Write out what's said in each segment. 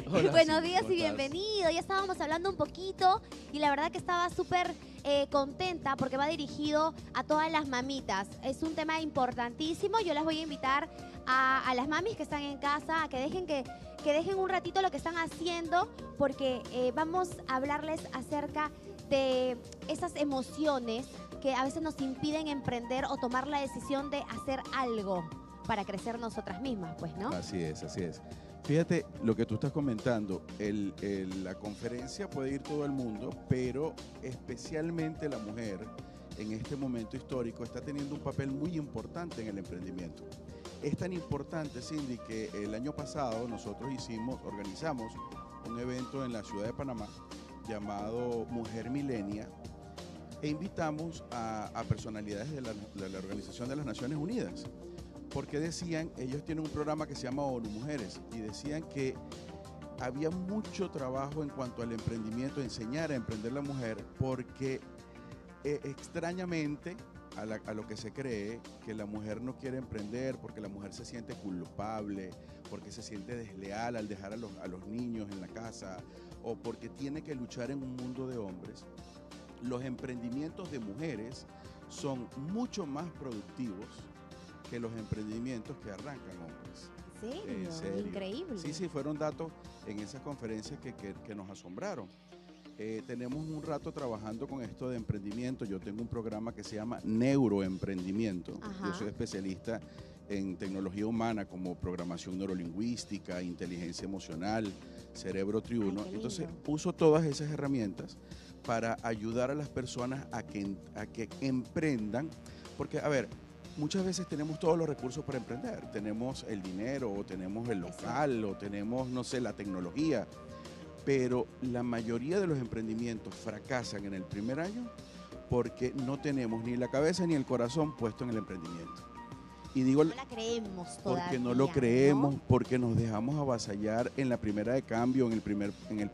Hola, Buenos Cindy, días ¿cómo y estás? bienvenido. Ya estábamos hablando un poquito y la verdad que estaba súper contenta porque va dirigido a todas las mamitas. Es un tema importantísimo. Yo las voy a invitar a las mamis que están en casa a que dejen un ratito lo que están haciendo porque vamos a hablarles acerca de esas emociones que a veces nos impiden emprender o tomar la decisión de hacer algo para crecer nosotras mismas, pues, ¿no? Así es, así es. Fíjate lo que tú estás comentando, la conferencia puede ir todo el mundo, pero especialmente la mujer en este momento histórico está teniendo un papel muy importante en el emprendimiento. Es tan importante, Cindy, que el año pasado nosotros organizamos un evento en la ciudad de Panamá llamado Mujer Milenia e invitamos a personalidades de la Organización de las Naciones Unidas. Porque decían, ellos tienen un programa que se llama ONU Mujeres, y decían que había mucho trabajo en cuanto al emprendimiento, enseñar a emprender la mujer, porque extrañamente a lo que se cree, que la mujer no quiere emprender porque la mujer se siente culpable, porque se siente desleal al dejar a los niños en la casa, o porque tiene que luchar en un mundo de hombres. Los emprendimientos de mujeres son mucho más productivos que los emprendimientos que arrancan hombres. ¿En serio? Serio. Increíble. Sí, fueron datos en esa conferencia que nos asombraron. Tenemos un rato trabajando con esto de emprendimiento. Yo tengo un programa que se llama Neuroemprendimiento. Ajá. Yo soy especialista en tecnología humana como programación neurolingüística, inteligencia emocional, cerebro triuno. Ay, qué Entonces lindo. uso todas esas herramientas para ayudar a las personas a que emprendan. Porque, a ver, muchas veces tenemos todos los recursos para emprender. Tenemos el dinero, o tenemos el local, o tenemos, no sé, la tecnología. Pero la mayoría de los emprendimientos fracasan en el primer año porque no tenemos ni la cabeza ni el corazón puesto en el emprendimiento. Y digo, No la creemos todavía, porque no lo creemos, ¿no? porque nos dejamos avasallar en la primera de cambio, en el primer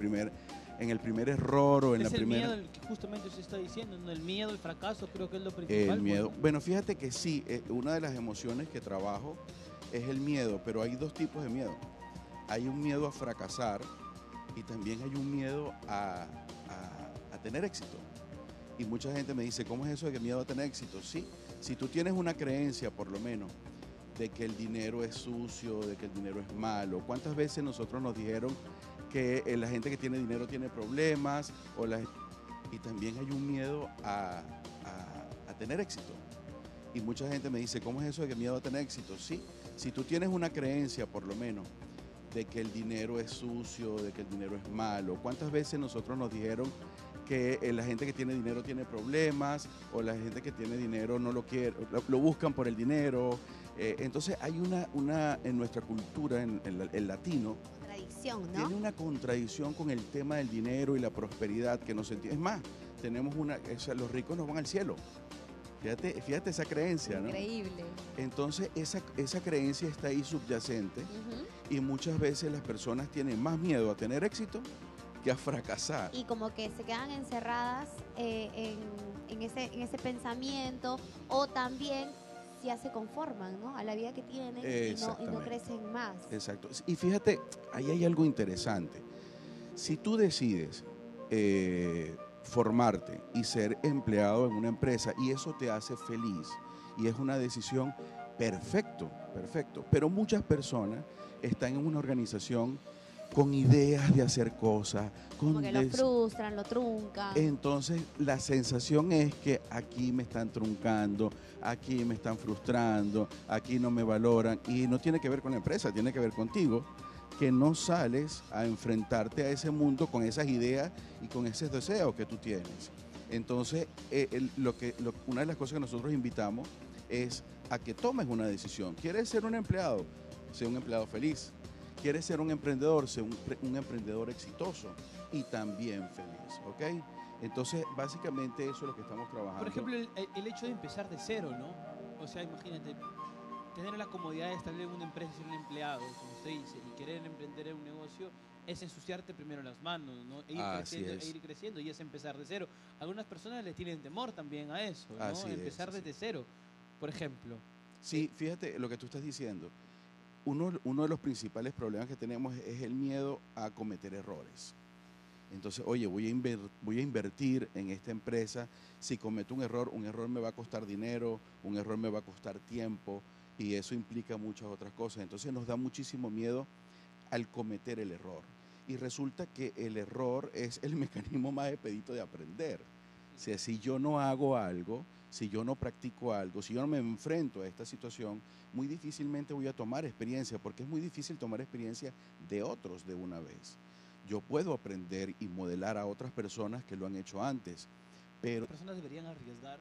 error o en la Es el primera... miedo el que justamente se está diciendo, ¿no? El miedo, el fracaso, creo que es lo principal. El miedo. Pues, ¿no? Bueno, fíjate que sí, una de las emociones que trabajo es el miedo, pero hay dos tipos de miedo. Hay un miedo a fracasar y también hay un miedo a tener éxito. Y mucha gente me dice, ¿cómo es eso de que miedo a tener éxito? Sí, si tú tienes una creencia, por lo menos, de que el dinero es sucio, de que el dinero es malo. ¿Cuántas veces nosotros nos dijeron que la gente que tiene dinero tiene problemas? Y también hay un miedo a tener éxito. Y mucha gente me dice, ¿cómo es eso de que miedo a tener éxito? Sí, si tú tienes una creencia, por lo menos, de que el dinero es sucio, de que el dinero es malo. ¿Cuántas veces nosotros nos dijeron que la gente que tiene dinero tiene problemas, o la gente que tiene dinero no lo quiere, lo buscan por el dinero? Entonces hay una en nuestra cultura, el latino, Contradicción, ¿no? tiene una contradicción con el tema del dinero y la prosperidad que nos sentimos. Es más, tenemos los ricos nos van al cielo. Fíjate esa creencia, ¿no? Increíble. Entonces esa creencia está ahí subyacente, Ujú. y muchas veces las personas tienen más miedo a tener éxito que a fracasar. Y como que se quedan encerradas en ese pensamiento, o también ya se conforman, ¿no? A la vida que tienen y no Exactamente. crecen más. Exacto. Y fíjate, ahí hay algo interesante. Si tú decides formarte y ser empleado en una empresa y eso te hace feliz y es una decisión, perfecto. Pero muchas personas están en una organización con ideas de hacer cosas, Como que lo frustran, lo truncan. entonces la sensación es que aquí me están truncando, aquí me están frustrando, aquí no me valoran, y no tiene que ver con la empresa, tiene que ver contigo, que no sales a enfrentarte a ese mundo con esas ideas y con esos deseos que tú tienes. Entonces, una de las cosas que nosotros invitamos es a que tomes una decisión. ¿Quieres ser un empleado? Sé un empleado feliz. ¿Quieres ser un emprendedor? Sé un emprendedor exitoso y también feliz, ¿ok? Entonces, básicamente eso es lo que estamos trabajando. Por ejemplo, el hecho de empezar de cero, ¿no? O sea, imagínate, tener la comodidad de estar en una empresa y ser un empleado, como usted dice, y querer emprender en un negocio, es ensuciarte primero las manos, ¿no? E ir creciendo, y es empezar de cero. Algunas personas le tienen temor también a eso, ¿no? Empezar desde cero, por ejemplo. Sí, fíjate lo que tú estás diciendo. uno de los principales problemas que tenemos es el miedo a cometer errores. Entonces, oye, voy a invertir en esta empresa. Si cometo un error me va a costar dinero, un error me va a costar tiempo, y eso implica muchas otras cosas. Entonces nos da muchísimo miedo al cometer el error. Y resulta que el error es el mecanismo más expedito de aprender. O sea, si yo no hago algo, si yo no practico algo, si yo no me enfrento a esta situación, muy difícilmente voy a tomar experiencia, porque es muy difícil tomar experiencia de otros de una vez. Yo puedo aprender y modelar a otras personas que lo han hecho antes, pero Las personas deberían arriesgar.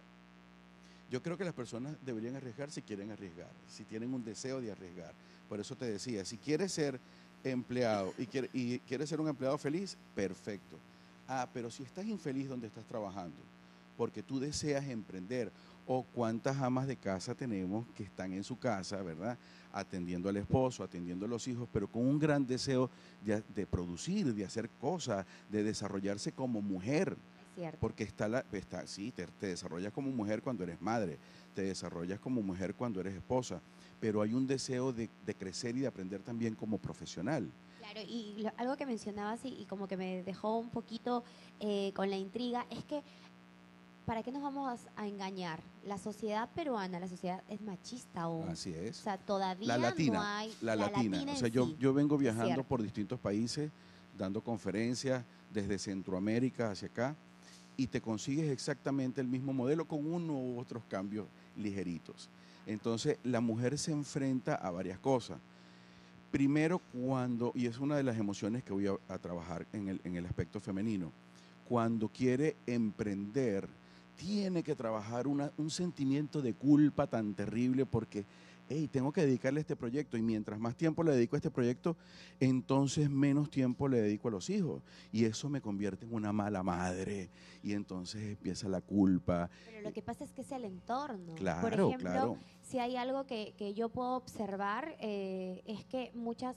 yo creo que las personas deberían arriesgar si quieren arriesgar, si tienen un deseo de arriesgar. Por eso te decía, si quieres ser empleado y quieres ser un empleado feliz, perfecto. Pero si estás infeliz donde estás trabajando, porque tú deseas emprender, o cuántas amas de casa tenemos que están en su casa, ¿verdad? Atendiendo al esposo, atendiendo a los hijos, pero con un gran deseo de producir, de hacer cosas, de desarrollarse como mujer. Es cierto. Porque sí, te desarrollas como mujer cuando eres madre, te desarrollas como mujer cuando eres esposa, pero hay un deseo de crecer y de aprender también como profesional. Claro, y algo que mencionabas y como que me dejó un poquito con la intriga, es que ¿para qué nos vamos a engañar? La sociedad peruana, la sociedad es machista aún. Así O es. sea, todavía La latina, no hay... la latina. O sea, en sí. yo vengo Es viajando cierto. por distintos países, dando conferencias desde Centroamérica hacia acá, y te consigues exactamente el mismo modelo con uno u otros cambios ligeritos. Entonces, la mujer se enfrenta a varias cosas. Primero, y es una de las emociones que voy a trabajar en el aspecto femenino, cuando quiere emprender, tiene que trabajar un sentimiento de culpa tan terrible porque, hey, tengo que dedicarle a este proyecto, y mientras más tiempo le dedico a este proyecto, entonces menos tiempo le dedico a los hijos, y eso me convierte en una mala madre, y entonces empieza la culpa. Pero lo que pasa es que es el entorno. Claro, Por ejemplo, claro. si hay algo que yo puedo observar, es que muchas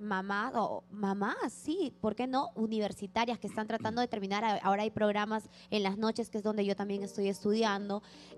mamás, sí, ¿por qué no? Universitarias que están tratando de terminar, ahora hay programas en las noches, que es donde yo también estoy estudiando,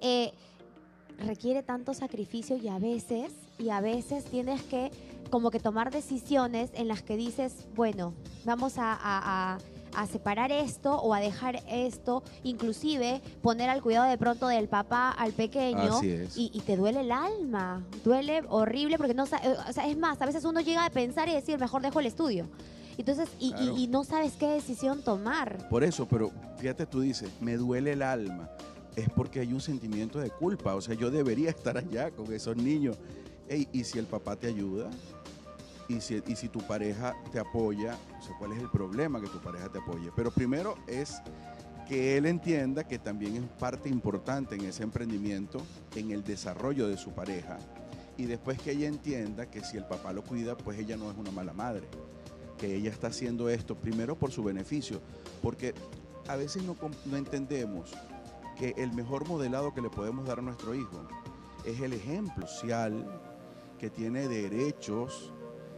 requiere tanto sacrificio, y a veces tienes que como que tomar decisiones en las que dices, bueno, vamos a separar esto o a dejar esto, inclusive poner al cuidado de pronto del papá al pequeño. Así es. Y te duele el alma, duele horrible, porque no, o sea, es más, a veces uno llega a pensar y decir, mejor dejo el estudio. Entonces, Claro. y no sabes qué decisión tomar. Por eso, pero fíjate, tú dices, me duele el alma, es porque hay un sentimiento de culpa. O sea, yo debería estar allá con esos niños. Ey, ¿y si el papá te ayuda? ¿Y si tu pareja te apoya? O sea, ¿cuál es el problema que tu pareja te apoye? Pero primero es que él entienda que también es parte importante en ese emprendimiento, en el desarrollo de su pareja. Y después que ella entienda que si el papá lo cuida, pues ella no es una mala madre, que ella está haciendo esto primero por su beneficio, porque a veces no entendemos que el mejor modelado que le podemos dar a nuestro hijo es el ejemplo social, que tiene derechos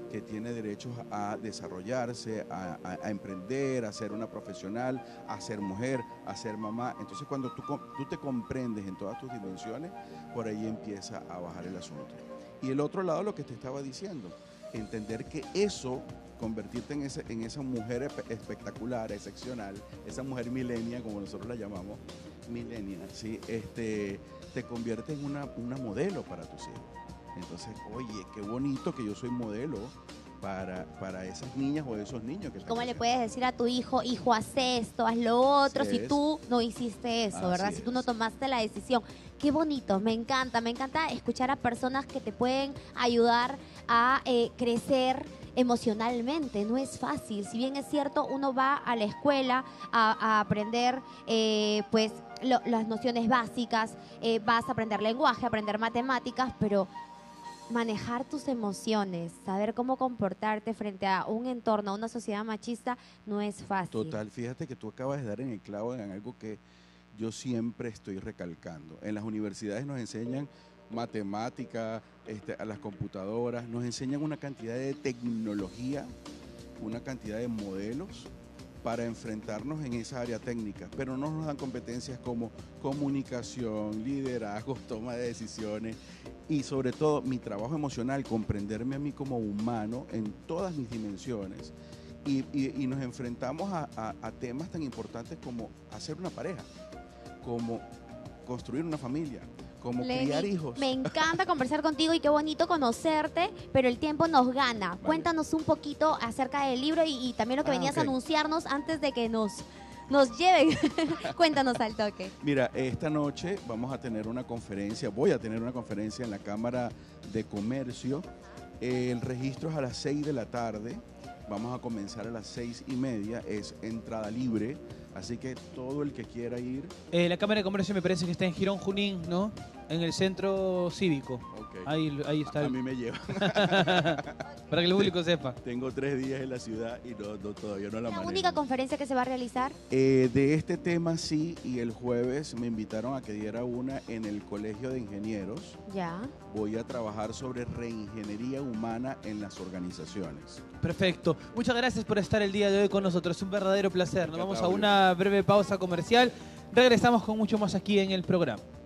a desarrollarse, a emprender, a ser una profesional, a ser mujer, a ser mamá. Entonces, cuando tú te comprendes en todas tus dimensiones, por ahí empieza a bajar el asunto. Y el otro lado, lo que te estaba diciendo, entender que eso, convertirte en esa mujer espectacular, excepcional, esa mujer milenia, como nosotros la llamamos, milenia, ¿sí? Te convierte en una modelo para tus hijos. Entonces, oye, qué bonito que yo soy modelo para esas niñas o esos niños que están ¿Cómo le creciendo. puedes decir a tu hijo, haz esto, haz lo otro, Así si es. tú no hiciste eso, Así ¿verdad? Si tú no es. tomaste la decisión. Qué bonito, me encanta escuchar a personas que te pueden ayudar a crecer emocionalmente. No es fácil. Si bien es cierto, uno va a la escuela a aprender pues las nociones básicas, vas a aprender lenguaje, aprender matemáticas, pero manejar tus emociones, saber cómo comportarte frente a un entorno, a una sociedad machista, no es fácil. Total, fíjate que tú acabas de dar en el clavo en algo que yo siempre estoy recalcando. En las universidades nos enseñan matemática, a las computadoras, nos enseñan una cantidad de tecnología, una cantidad de modelos para enfrentarnos en esa área técnica, pero no nos dan competencias como comunicación, liderazgo, toma de decisiones. y sobre todo mi trabajo emocional, comprenderme a mí como humano en todas mis dimensiones. Y nos enfrentamos a temas tan importantes como hacer una pareja, como construir una familia, como Lenny, criar hijos. me encanta conversar contigo y qué bonito conocerte, pero el tiempo nos gana. Vale. Cuéntanos un poquito acerca del libro y también lo que venías ok. a anunciarnos antes de que nos lleven. Cuéntanos al toque. Mira, esta noche vamos a tener una conferencia, voy a tener una conferencia en la Cámara de Comercio. El registro es a las 6 de la tarde. Vamos a comenzar a las 6:30, es entrada libre, así que todo el que quiera ir. La Cámara de Comercio me parece que está en Girón Junín, ¿no? En el centro cívico. Ok. Ahí está. A mí me llevan. Para que el público sepa. Tengo 3 días en la ciudad y todavía no la La manejo. única conferencia que se va a realizar. De este tema sí, y el jueves me invitaron a que diera una en el Colegio de Ingenieros. Ya. Voy a trabajar sobre reingeniería humana en las organizaciones. Perfecto. Muchas gracias por estar el día de hoy con nosotros. Es un verdadero placer. Nos vamos a Encantado, una breve pausa comercial. Regresamos con mucho más aquí en el programa.